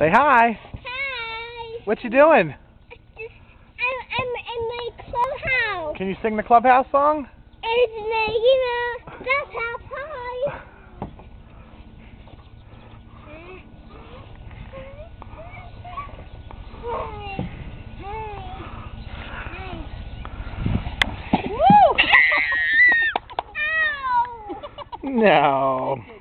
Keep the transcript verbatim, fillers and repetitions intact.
Say hi. Hi. What you doing? I'm, I'm in my clubhouse. Can you sing the clubhouse song? It's the, you know, that's how high. No.